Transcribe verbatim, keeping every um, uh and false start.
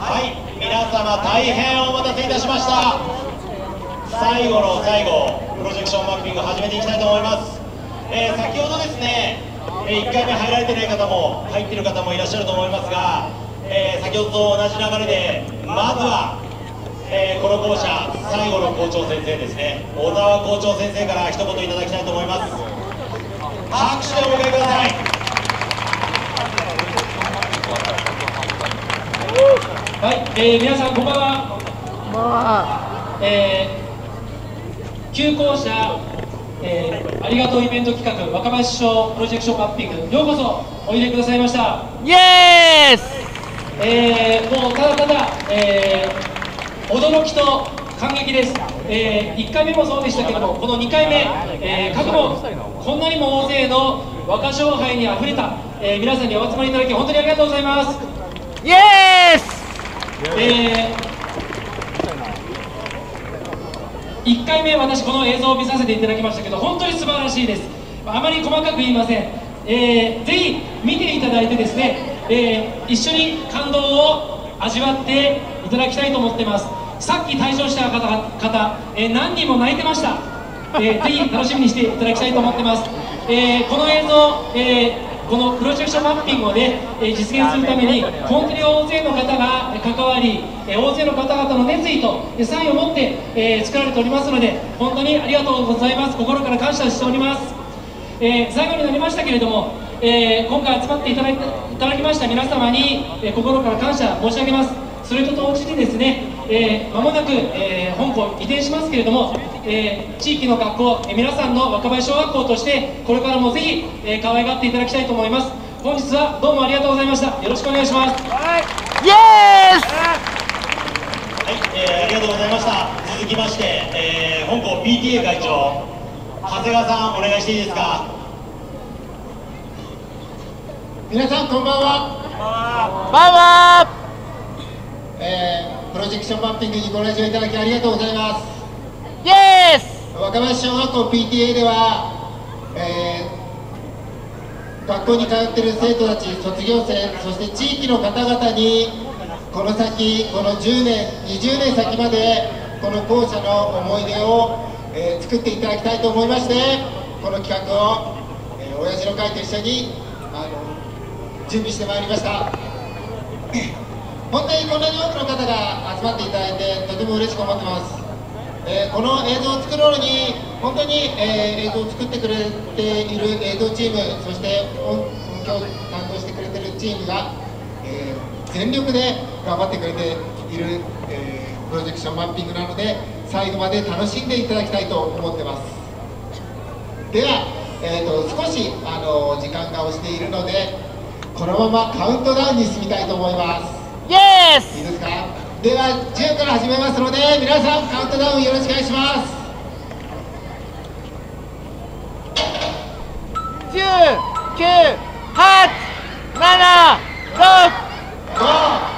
はい、皆様大変お待たせいたしました。最後の最後、プロジェクションマッピング始めていきたいと思います。えー、先ほどですね、えー、いっかいめ入られてない方も入ってる方もいらっしゃると思いますが、えー、先ほどと同じ流れでまずは、えー、この校舎最後の校長先生ですね、小沢校長先生から一言いただきたいと思います。拍手でお迎えください。 はい、えー、皆さんこんばんは。こんばんは。えー、旧校舎、えー、ありがとうイベント企画若林賞プロジェクションマッピング、ようこそおいでくださいました。 イエース。 えー、もうただただ、えー、驚きと感激です。えー、いっかいめもそうでしたけども、このにかいめ、えー、各門こんなにも大勢の若勝敗にあふれた、えー、皆さんにお集まりいただき本当にありがとうございます。 イエース。 えー、いっかいめ私この映像を見させていただきましたけど本当に素晴らしいです。あまり細かく言いません。えー、ぜひ見ていただいてですね、えー、一緒に感動を味わっていただきたいと思ってます。さっき退場した方々、えー、何人も泣いてました。えー、ぜひ楽しみにしていただきたいと思ってます。えー、この映像、えーこのプロジェクションマッピングをね、えー、実現するために本当に大勢の方が関わり、えー、大勢の方々の熱意とサインを持って、えー、作られておりますので本当にありがとうございます。心から感謝しております。えー、最後になりましたけれども、えー、今回集まっていただいたいただきました皆様に、えー、心から感謝申し上げます。それと同時にですね、えー、間もなく、えー、本校移転しますけれども、えー、地域の学校、えー、皆さんの若林小学校としてこれからもぜひ、えー、可愛がっていただきたいと思います。本日はどうもありがとうございました。よろしくお願いします。 はい、イエース。 はい、えー、ありがとうございました。続きまして、えー、本校 ピーティーエー 会長長谷川さんお願いしていいですか。 皆さんこんばんは。 こんばんは。 えー、プロジェクションマッピングにご来場いただきありがとうございます。 イエース。 若林小学校 ピーティーエー では、えー、学校に通っている生徒たち、卒業生、そして地域の方々にこの先、このじゅうねん、にじゅうねん先までこの校舎の思い出を、えー、作っていただきたいと思いまして、この企画を、えー、親父の会と一緒にあの準備してまいりました。本当にこんなに多くの方が集まっていただいてとても嬉しく思ってます。えー、この映像を作るのに本当に、えー、映像を作ってくれている映像チーム、そして音響を担当してくれているチームが、えー、全力で頑張ってくれている、えー、プロジェクションマッピングなので最後まで楽しんでいただきたいと思ってます。では、えー、と少しあの時間が押しているのでこのままカウントダウンに進みたいと思います。 イエース。 いいですか。ではじゅうから始めますので皆さんカウントダウンよろしくお願いします。 じゅう、きゅう、はち、なな、ろく、 ご